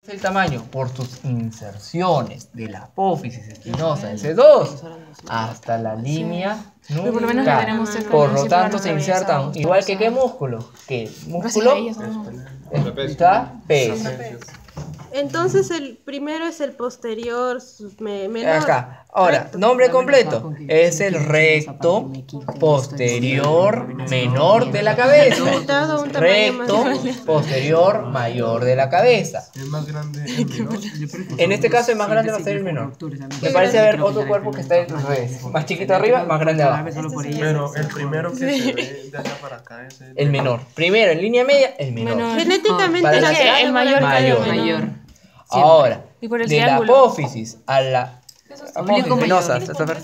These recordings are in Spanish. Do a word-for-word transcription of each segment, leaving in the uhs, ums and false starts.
El tamaño por sus inserciones de la apófisis espinosa de C dos hasta la línea nuca. Por lo tanto se insertan igual que qué músculo, que músculo trapecio. Entonces el primero es el posterior me, menor. Acá. Ahora, nombre completo. Es el recto posterior menor de la cabeza. Recto posterior mayor de la cabeza. El más grande es el menor. En este caso el más grande va a ser el menor. Me parece haber otro cuerpo que está al revés. Más chiquito arriba, más grande abajo. Pero el primero que se ve de allá para acá es el, el menor. Primero, en línea media, el menor. menor. Genéticamente Para la el mayor. mayor. mayor. Ahora, Y por el de la triángulo. apófisis a la apófisis espinosa,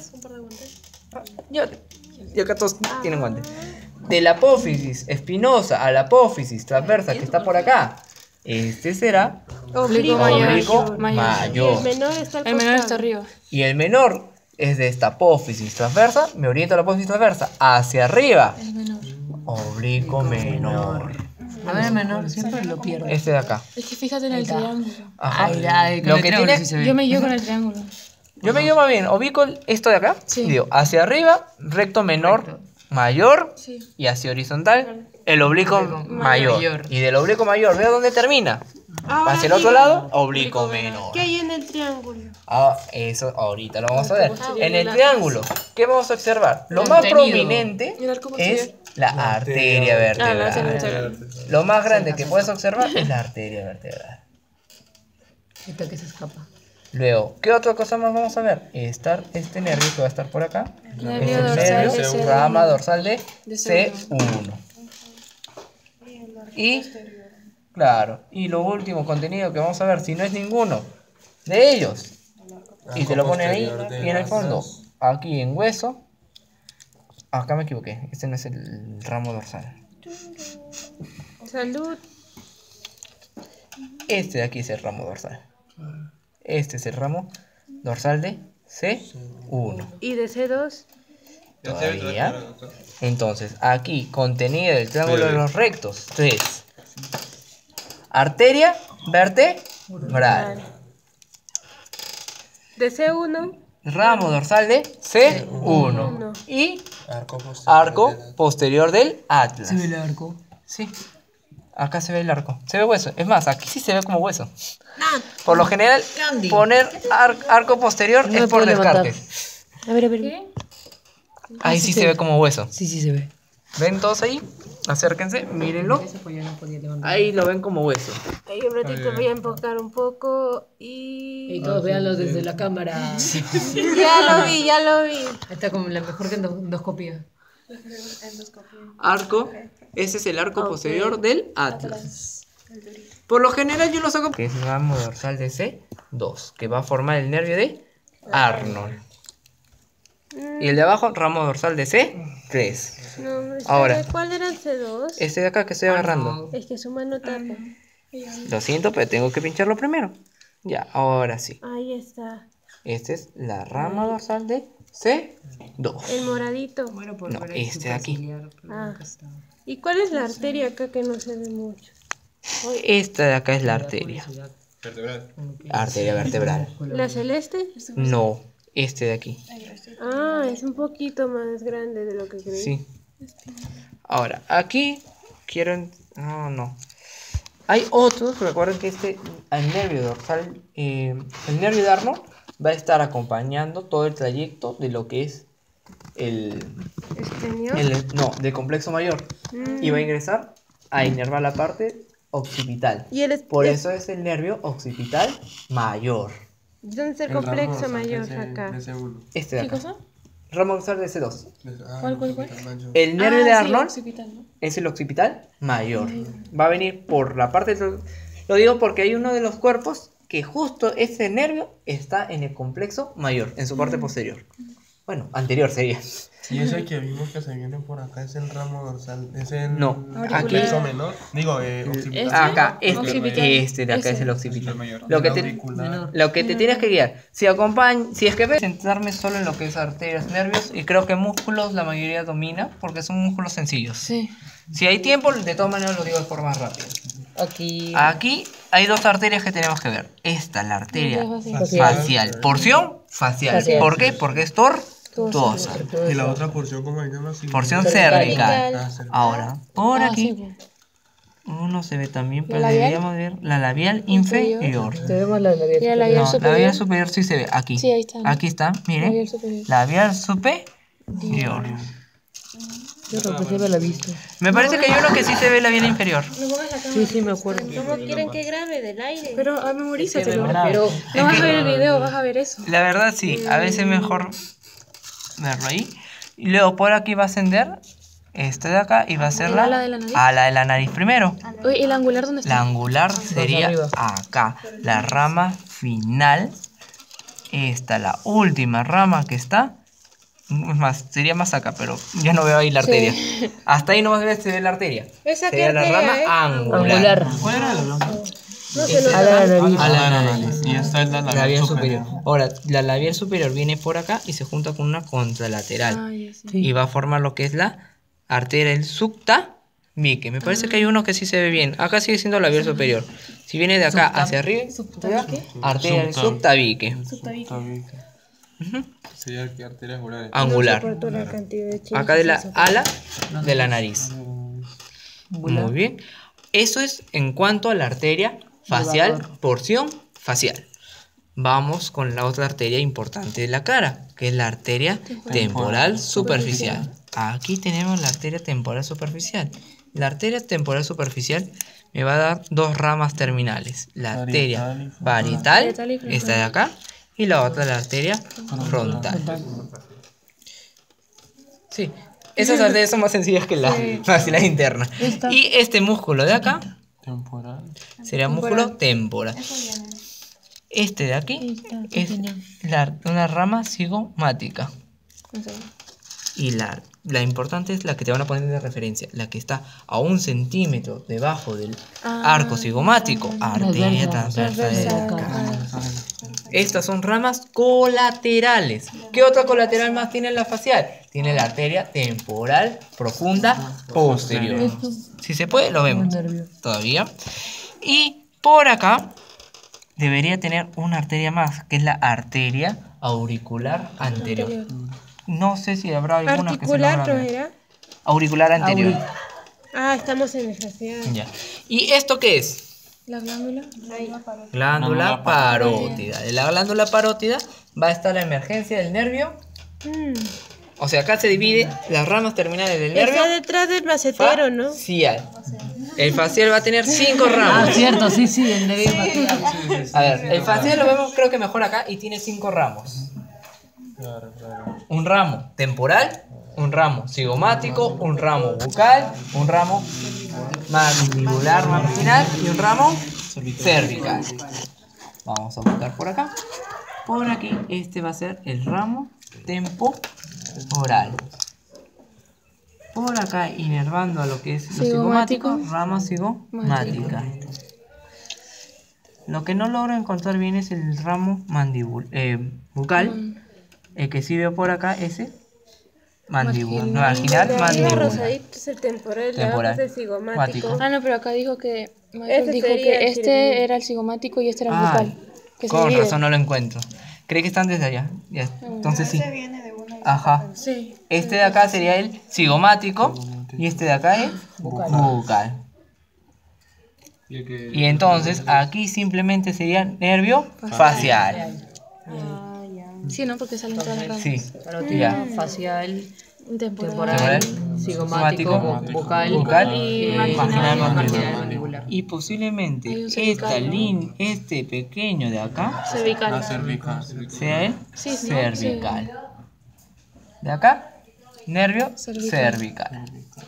yo, yo acá todos tienen guantes. De la apófisis espinosa a la apófisis transversa que está por acá, este será Oblicuo oblicuo mayor. mayor. El menor está al El menor está costado. arriba. Y el menor es de esta apófisis transversa, me oriento a la apófisis transversa hacia arriba, El menor. oblicuo menor. A ver, el menor siempre lo pierdo. Este de acá. Es que fíjate en el triángulo. Ajá. Ahí, ahí, con Lo el que triángulo tiene, sí se ve. Yo me guío con el triángulo. yo me guío más bien, ubico esto de acá, Sí. digo, hacia arriba, recto menor, Recto. mayor, Sí. y hacia horizontal, el oblicuo mayor. mayor. Y del oblicuo mayor, ¿veo dónde termina? Ahora Hacia el otro sí, lado, oblicuo menor. ¿qué hay en el triángulo? Ah, eso ahorita lo vamos a ver. En el triángulo, ¿qué vamos a observar? Lo más Contenido. prominente ¿Y el arco es posterior? la arteria Ah, la vertebral. arteria. Lo más grande que puedes observar es la arteria vertebral. Esta que se escapa. Luego, ¿qué otra cosa más vamos a ver? Estar este nervio que va a estar por acá. Nervio Es el dorsal nervio, de C rama uno. dorsal de De C C uno. Y, claro, y lo último contenido que vamos a ver, si no es ninguno de ellos, y te lo pone ahí, y en el fondo, aquí en hueso, acá me equivoqué, este no es el ramo dorsal. Salud. Este de aquí es el ramo dorsal. Este es el ramo dorsal de C uno. ¿Y de C dos? Todavía. Entonces, aquí, contenido del triángulo de los rectos. tres. Arteria vertebral. De C uno. Ramo dorsal de C uno. Y arco posterior. arco posterior del atlas. Se ve el arco. Sí. Acá se ve el arco. Se ve hueso. Es más, aquí sí se ve como hueso. Por lo general, poner ar- arco posterior No es me por puedo levantar. descarte. A ver, a ver. ¿Qué? Ahí sí se ve como hueso. Sí, sí se ve. ¿Ven todos ahí? Acérquense, mírenlo. Eso pues yo no podía levantar. Ahí lo ven como hueso. Ahí un ratito voy a enfocar un poco y... Y todos véanlo desde la cámara. Ya lo vi, ya lo vi. Está como la mejor que endo- endoscopía. Arco, ese es el arco posterior del atlas. Por lo general yo lo saco que es el ramo dorsal de C dos, que va a formar el nervio de Arnold. Y el de abajo, ramo dorsal de C tres. No, espera, Ahora. ¿cuál era el C dos? Este de acá que estoy agarrando. Es que su mano tapa. Lo siento, pero tengo que pincharlo primero. Ya, ahora sí. Ahí está. Este es la rama dorsal de C dos. El moradito. Bueno, por No, ver ahí este su de aquí. facilidad, pero Ah. nunca está. ¿Y cuál es la arteria acá que no se ve mucho? Esta de acá es la arteria. Curiosidad, Vertebral. como que- Arteria vertebral. ¿La celeste? No, este de aquí. Ah, es un poquito más grande de lo que creí. Sí. Ahora, aquí quiero... en- No, no. Hay otros, recuerden que este, el nervio dorsal, eh, el nervio de Arnold va a estar acompañando todo el trayecto de lo que es el, Estenión. el no, del complejo mayor. Mm. Y va a ingresar a inervar la parte occipital. Y el es- Por es- eso es el nervio occipital mayor. ¿Dónde está el El ramo complejo dorsal mayor de C- acá? de C uno. Este de ¿Qué acá. cosa? Ramo dorsal de C dos. Ah, ¿Cuál, cuál, cuál? tamaño. El nervio Ah, de sí, Arnold occipital, ¿no? es el occipital mayor. Va a venir por la parte... del- Lo digo porque hay uno de los cuerpos que justo ese nervio está en el complexo mayor, en su parte posterior. Bueno, anterior sería. Y ese que vimos que se viene por acá es el ramo dorsal. Es el No, complejo aquí- menor. Digo, eh, occipital. Este. Acá, este, Occipital. este de acá Ese. es el occipital. mayor. Lo que El te, auricular. lo que te tienes que guiar, si acompaña, si es que ves, centrarme solo en lo que es arterias, nervios, y creo que músculos la mayoría domina, porque son músculos sencillos. Sí. Si hay tiempo, de todas maneras lo digo de forma rápida. Aquí. Aquí hay dos arterias que tenemos que ver. Esta es la arteria Facial. facial. Porción facial. Facial. ¿Por qué? Porque es tortuosa. Y la otra porción, ¿cómo se llama? Sí. Porción Cervical. cervical. Ah, cervical. Ahora, por Ah, sí, aquí pues. uno se ve también, pero labial? deberíamos ver la labial inferior. Tenemos la labial. Y la superior. labial No, la superior. labial superior sí se ve. Aquí. Sí, ahí está. Aquí está, miren. Labial superior. Labial superior. Yo creo que se ve la vista. Me parece que hay uno que sí se ve labial inferior. Sí, sí, me acuerdo. ¿Cómo quieren que grabe del aire? Pero a memorízatelo. Pero. No vas a ver el video, vas a ver eso. La verdad sí, a veces es mejor verlo ahí. Y luego por aquí va a ascender esta de acá y va a ser ¿El la, ala de la nariz? ala de la nariz primero. Oye, ¿el angular dónde La está? angular sería arriba. acá, la rama final. Esta, la última rama que está. Es más, sería más acá, pero ya no veo ahí la arteria. Hasta ahí nomás se ve la arteria. ¿Esa qué Sería la arteria rama es? angular. Angular. ¿Cuál era la blanca? No se lo A la nariz. A la Ah, nariz. Y esta es la Labial labial superior. Ahora, la labial superior viene por acá y se junta con una contralateral. Ah, ya sé. Y va a formar lo que es la arteria del subta bique. Me parece que hay uno que sí se ve bien. Acá sigue siendo labial superior. Si viene de acá hacia arriba, arteria del subta bique. Sería que arteria angular. Angular. soporto la cantidad de chiles Acá de que la se ala de la nariz. Muy bien. Eso es en cuanto a la arteria facial, porción facial. Vamos con la otra arteria importante de la cara, que es la arteria temporal superficial. Aquí tenemos la arteria temporal superficial. La arteria temporal superficial me va a dar dos ramas terminales. La arteria parietal, Parietal y frontal. esta de acá, y la otra la arteria frontal. Sí, esas arterias son más sencillas que la facial interna. Y este músculo de acá Temporal. sería músculo temporal. Este de aquí es la- una rama cigomática. Y la, la importante es la que te van a poner de referencia, la que está a un centímetro debajo del arco cigomático, arteria transversa de la cara. Estas son ramas colaterales. ¿Qué otra colateral más tiene la facial? Tiene la arteria temporal profunda posterior. Si se puede, lo vemos. Todavía. Y por acá debería tener una arteria más, que es la arteria auricular anterior. No sé si habrá alguna que se Articular, logra ¿no ver. era? Auricular anterior. Ah, estamos en el facial. Ya. ¿Y esto qué es? La glándula. Glándula parótida. De la glándula parótida va a estar la emergencia del nervio. Mm. O sea, acá se divide las ramas terminales del nervio Está detrás del macetero, ¿no? facial. El facial va a tener cinco Ah, ramos. cierto, sí, sí, el nervio facial. A ver, el facial lo vemos creo que mejor acá y tiene cinco ramos. Claro, claro. Un ramo temporal, un ramo cigomático, un ramo bucal, un ramo mandibular marginal y un ramo cervical. Vamos a buscar por acá. Por aquí, este va a ser el ramo temporal. Por acá, inervando a lo que es lo Cigomático. cigomático, rama cigomática. Lo que no logro encontrar bien es el ramo mandibul eh, bucal. El que sí veo por acá es el mandíbula. No, marginal, El de arriba mandíbula. rosadito es el temporal, el de abajo Temporal. es el cigomático. Mático. Ah, no, pero acá dijo que. Michael Ese dijo sería que el este cigomático. era el cigomático y este era el Ah, bucal. Que se con divide. razón no lo encuentro. Creí que están desde allá. Ya, entonces sí. Ajá. Sí. Este de acá sería el cigomático y este de acá es bucal. Y el que- Y entonces aquí simplemente sería nervio facial. Sí, ¿no? Porque salen todas las ramas. Sí. Parótida, facial, Temporal. temporal, Temporal, cigomático, cigomático, bucal, bucal y y marginal, marginal, marginal, mandibular. mandibular. Y posiblemente Hay un esta cervical, ¿no? lin, este pequeño de acá Cervical. La cervical. sea el Sí, sí, cervical. De acá, nervio Cervical. cervical.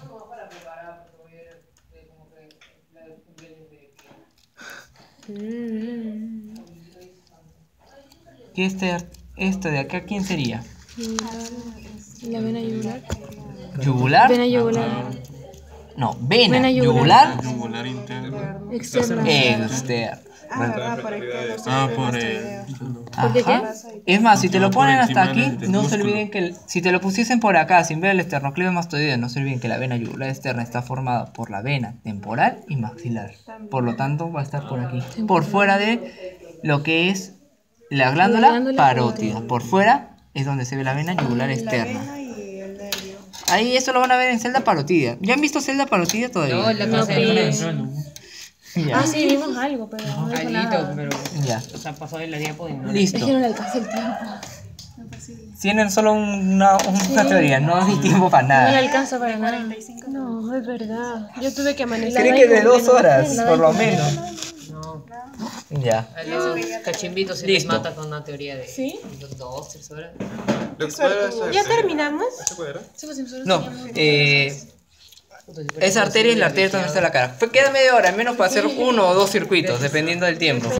¿Y este, esto de acá quién sería? La vena yugular. ¿Yugular? Vena yugular. No, vena, Vena yugular, yugular. Yugular interno. Externa. externa. Ah, Bueno. verdad, por el pelo. sí, Ah, en por este el. video. ¿Por qué Ajá. Es más, si te Ah, lo por ponen encima hasta aquí, del- del no se músculo. olviden que el- si te lo pusiesen por acá sin ver el esternocleido mastoideo, no se olviden que la vena yugular externa está formada por la vena temporal y maxilar. Por lo tanto, va a estar por aquí, por fuera de lo que es la glándula, La glándula parótida. Por fuera es donde se ve la vena yugular externa. Ahí eso lo van a ver en celda parotidia. ¿Ya han visto celda parotidia todavía? No, la casa No, de pues. Ya. Ah, sí, vimos algo, pero no dijo Alito, nada. pero. Ya. O sea, pasó de la diapo y no. Listo. Es que no le alcanza el tiempo. Tienen solo una, una teoría, no hay tiempo para No le nada. alcanza para nada. No, es verdad. Yo tuve que amanecer. Creen que de dos horas, La por lo Daico. menos. No. Ya. A esos cachimbitos se Listo. les mata con una teoría de. ¿Sí? Dos, tres horas. ¿Ya terminamos? Sí, pues, nosotros No, teníamos- eh, esa arteria es la arteria transversal de la cara. Pues queda media hora, al menos para hacer uno o dos circuitos, dependiendo del tiempo.